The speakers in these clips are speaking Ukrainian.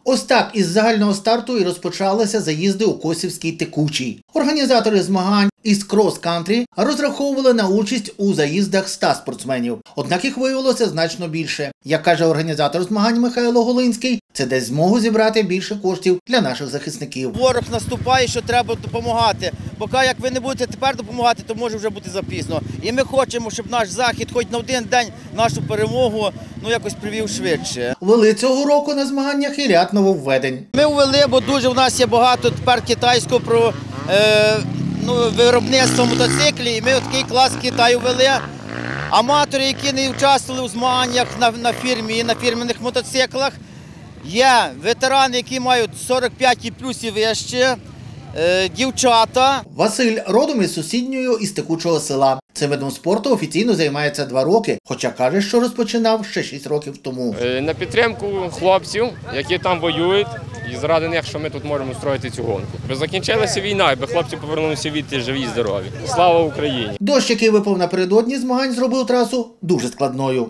Ось так із загального старту і розпочалися заїзди у Косівський Текучий. Організатори змагань із крос-кантрі розраховували на участь у заїздах 100 спортсменів. Однак їх виявилося значно більше. Як каже організатор змагань Михайло Голинський, це дасть змогу зібрати більше коштів для наших захисників. Ворог наступає, що треба допомагати. Поки як ви не будете тепер допомагати, то може вже бути запізно. І ми хочемо, щоб наш захід хоч на один день нашу перемогу якось привів швидше. Вели цього року на змаганнях і ряд нововведень. Ми ввели, бо дуже в нас є багато тепер китайського виробництва мотоциклів. І ми такий клас Китаю ввели. Аматори, які не участвували у змаганнях на фірмі і на фірменних мотоциклах. Є ветерани, які мають 45 і плюс і вище, дівчата. Василь родом із сусіднього із Текучого села. Цим видом спорту офіційно займається 2 роки, хоча каже, що розпочинав ще 6 років тому. На підтримку хлопців, які там воюють, і заради них, що ми тут можемо устроїти цю гонку. Бо закінчилася війна, аби хлопці повернулися звідти живі і здорові. Слава Україні! Дощ, який випав напередодні змагань, зробив трасу дуже складною.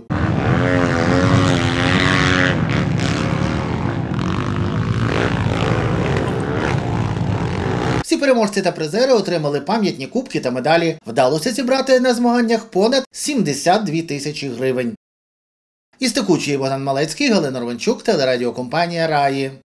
Всі переможці та призери отримали пам'ятні кубки та медалі. Вдалося зібрати на змаганнях понад 72 тисячі гривень. Із Текучої Богдан Малецький, Галина Рванчук, телерадіокомпанія «Раї».